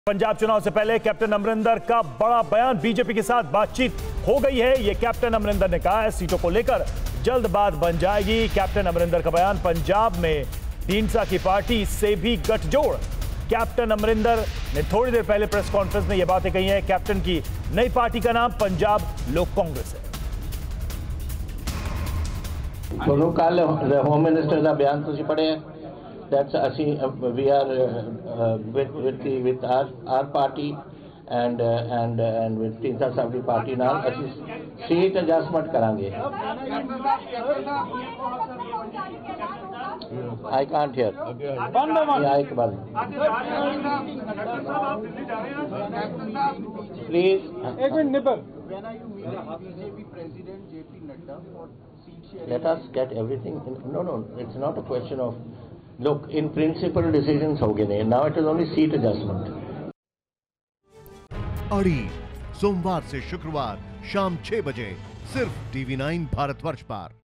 पंजाब चुनाव से पहले कैप्टन अमरिंदर का बड़ा बयान, बीजेपी के साथ बातचीत हो गई है। ये कैप्टन अमरिंदर ने कहा है, सीटों को लेकर जल्द बात बन जाएगी। कैप्टन अमरिंदर का बयान, पंजाब में ढींडसा की पार्टी से भी गठजोड़। कैप्टन अमरिंदर ने थोड़ी देर पहले प्रेस कॉन्फ्रेंस में यह बातें कही हैं। कैप्टन की नई पार्टी का नाम पंजाब लोक कांग्रेस है। ਤੁਹਾਨੂੰ ਕੱਲ ਹੋਮ ਮਿਨਿਸਟਰ ਦਾ ਬਿਆਨ ਤੁਸੀਂ ਪੜ੍ਹਿਆ, that's ਅਸੀਂ we are with our party and with Dhindsa Sahib ਦੀ ਪਾਰਟੀ ਨਾਲ ਅਸੀਂ ਸੀਟ ਐਡਜਸਟਮੈਂਟ ਕਰਾਂਗੇ। I can't hear. एक बार please. एक मिनट निपर। Let us get everything in, no, it's not a question of, look, in principle decisions हो गए हैं, now it is only seat adjustment. अड़ी सोमवार से शुक्रवार शाम 6 बजे सिर्फ TV9 भारतवर्ष पर।